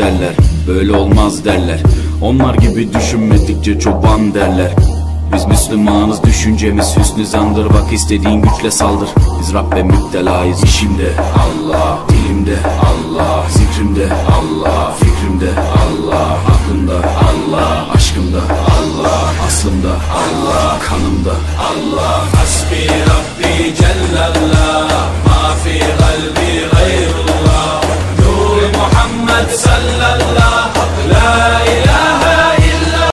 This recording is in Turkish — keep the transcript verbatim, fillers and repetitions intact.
derler, böyle olmaz derler. Onlar gibi düşünmedikçe çoban derler. Biz Müslümanız, düşüncemiz hüsnü zandır. Bak istediğin güçle saldır, biz Rabbe müptelayız. İşimde Allah, dilimde Allah, zikrimde Allah, fikrimde Allah, aklımda Allah, aşkımda Allah, aslımda Allah, kanımda Allah.